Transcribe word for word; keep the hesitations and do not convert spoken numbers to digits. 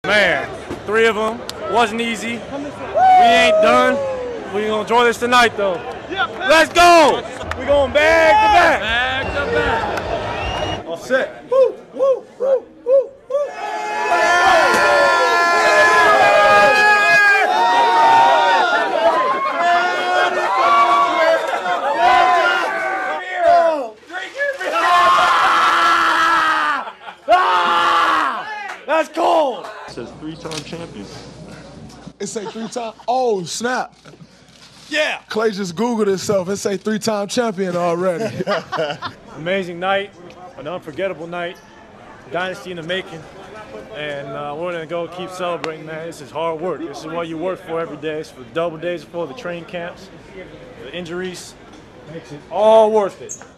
Man, three of them. Wasn't easy. We ain't done. We gonna enjoy this tonight, though. Let's go! We going back to back. Back to back. All set. Woo, woo, woo, woo, woo. That's cold. It says three-time champion. It say three-time. Oh, snap. Yeah. Klay just Googled himself. It say three-time champion already. Amazing night, an unforgettable night, dynasty in the making, and uh, we're gonna go keep celebrating, man. This is hard work. This is what you work for every day. It's for the double days before the train camps, the injuries. Makes it all worth it.